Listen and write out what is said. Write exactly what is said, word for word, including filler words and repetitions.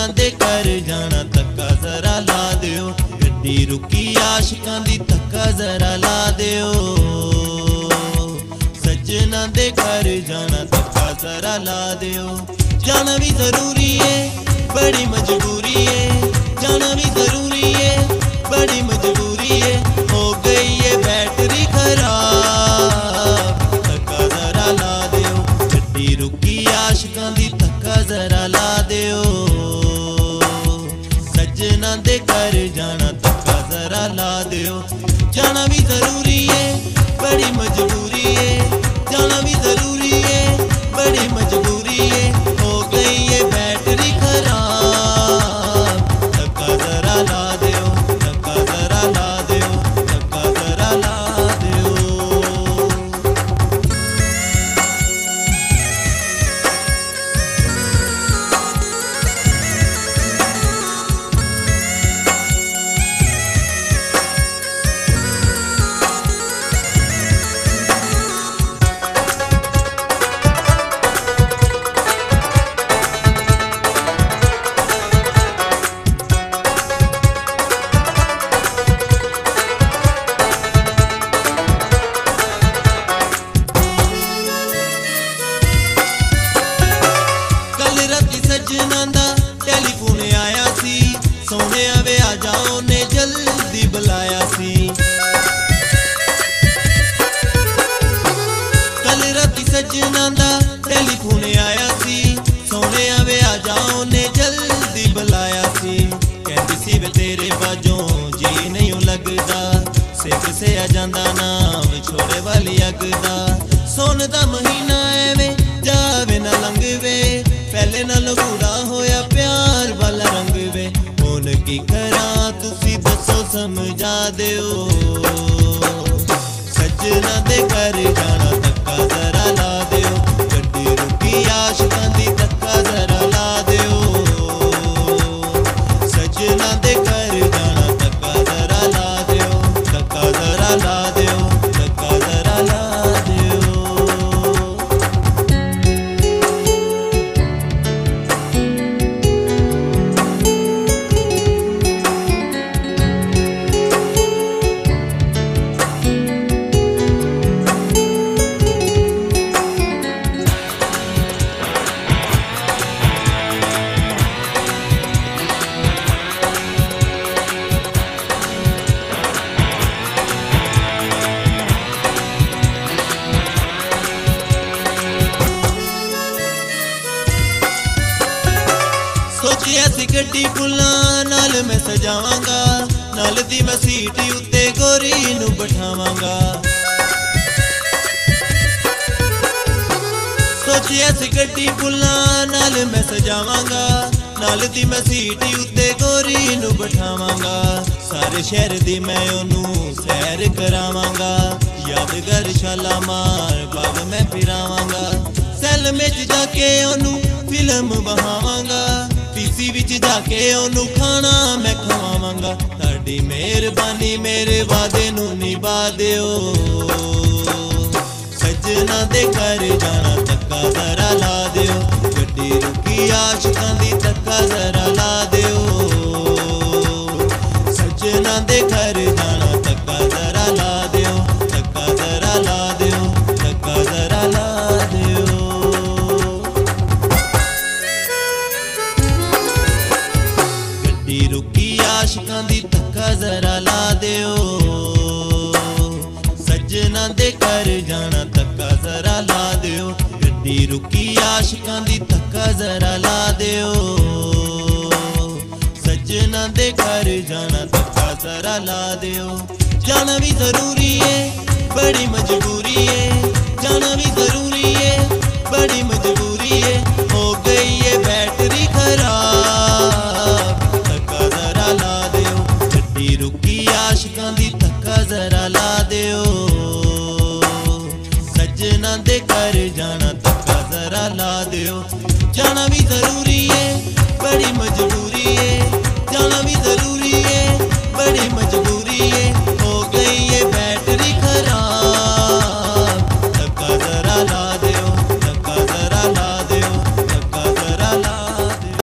सजना दे घर जाना धक्का जरा ला दियो, गड्डी रुकी आशिकां दी धक्का जरा ला दियो। सजना दे घर जाना धक्का जरा ला दियो। जाना भी जरूरी है बड़ी मजबूरी है, जाना भी जरूरी है बड़ी मजबूरी है। हो गई है बैटरी खराब, धक्का जरा ला दियो, गड्डी रुकी आशिकां दी धक्का जरा ला दियो। सजना दे घर जाना धक्का जरा ला दियो। जाना भी जरूरी है बड़ी मजबूरी है, जाना भी जरूरी है बड़ी मजबूरी है। हो गई है बैटरी खराब, धक्का जरा ला दियो, धक्का जरा ला दियो, धक्का जरा ला दियो। सजना दा टैलीफोन आया सी, सोने वे आ जाओ ने जल्दी बुलाया सी। कल राती सजना दा टैलीफोन आया सी, सोने वे आ जाओ ने जल्दी बुलाया सी। कहती सी वे तेरे बाजों जी नहीं लगदा, सिख से आ जांदा नाम छोड़े वाली अगदा। सोन दा महीना एवे जावे ना लंघवे, पहले नाल बूढ़ा होया प्यार वाला रंग वे। हुण की करा तुसी दसो समझा दियो। सजना दे घर जाना धक्का जरा ला दियो, गड्डी रुकी आशिकां दी धक्का जरा ला दियो। सजना दे घर जाना धक्का जरा ला दियो, धक्का जरा ला दियो, धक्का जरा ला दियो। सोचिया सी गड्डी फुल्लां नाल मैं सजावांगा, नाल दी मैं सीट उत्ते गोरी नू बिठावांगा। सोचिया सी गड्डी फुल्लां नाल मैं सजावांगा, नाल दी मैं सीट उत्ते गोरी नू बिठावांगा। सारे शहर दी मैं ओनू सैर करावांगा, यादगार शालामार बाग मैं फिरावांगा। सैलमे च जाके ओनू फिल्म बहावांगा, पीसी विच जाके ओनू खाना मैं खवावांगा। ताड़ी मेहरबानी मेरे वादे नू निभा दियो। सजना दे घर जाना धक्का जरा ला दियो, गड्डी रुकी आशिकां दी धक्का जरा ला दियो। सजना दे घर जाना धक्का जरा ला दियो, धक्का जरा ला दियो, धक्का जरा ला दियो। रुकी आशिकां दी धक्का जरा ला दियो। सजना दे घर जाना धक्का जरा ला दियो, गड्डी रुकी आशिकां दी धक्का जरा ला दियो। सजना दे घर जाना धक्का जरा ला दियो। जाना भी जरूरी है बड़ी मजबूरी है, जाना भी जरूरी है बड़ी मजबूरी है। हो गई है बैटरी खराब, धक्का जरा ला दियो, गड्डी रुकी आशिकां दी धक्का जरा ला दियो। सजना दे घर जाना धक्का जरा ला दियो। जाना भी जरूरी है बड़ी मजबूरी है, जाना भी जरूरी